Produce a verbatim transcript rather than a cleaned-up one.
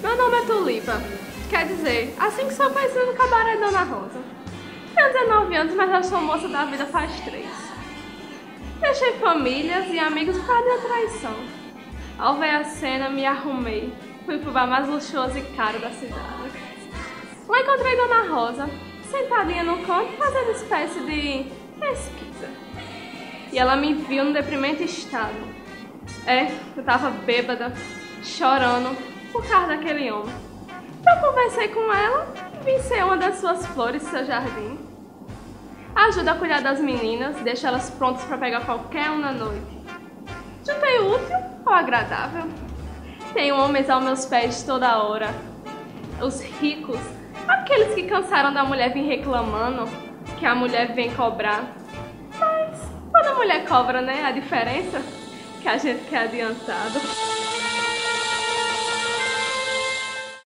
Meu nome é Tulipa. Quer dizer, assim que sou conhecida no cabaré Dona Rosa. Tenho dezenove anos, mas já sou moça da vida faz três. Deixei famílias e amigos por causa de uma traição. Ao ver a cena, me arrumei. Fui pro bar mais luxuoso e caro da cidade. Lá encontrei Dona Rosa, sentadinha no canto, fazendo espécie de pesquisa. E ela me viu no deprimente estado. É, eu tava bêbada, chorando, por causa daquele homem. Eu conversei com ela e vim ser uma das suas flores do seu jardim. Ajuda a cuidar das meninas, deixa elas prontas para pegar qualquer um na noite. Juntei o útil ao agradável. Tenho homens aos meus pés toda hora. Os ricos, aqueles que cansaram da mulher vir reclamando que a mulher vem cobrar. Mas quando a mulher cobra, né, a diferença? Que a gente quer adiantado.